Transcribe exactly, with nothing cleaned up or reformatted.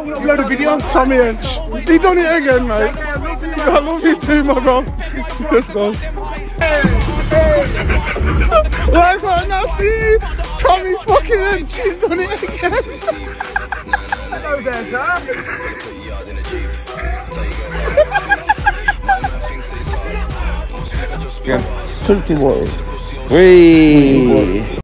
upload a video. Tommy Inch. He done it again, mate. I love you too, my bro. Let's go. Hey, hey. Where's that nasty? Tommy fucking Inch. He's done it again. Hello there, sir. Again. Turkey water. Whee!